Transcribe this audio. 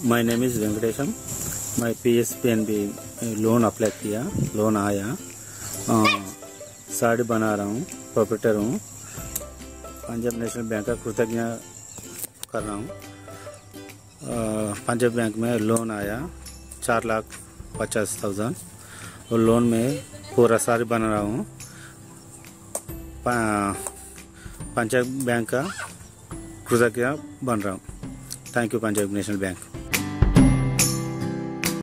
My name is Venkatesham. मैं PSB loan apply किया, loan आया। साड़ी बना रहा हूँ, प्रोप्राइटर हूँ। पंजाब नेशनल बैंक का कृतज्ञ कर रहा हूँ। पंजाब बैंक में लोन आया 4,50,000 और लोन में पूरा साड़ी बना रहा हूँ। पंजाब बैंक का कृतज्ञ बन रहा हूँ। Thank you Punjab national bank.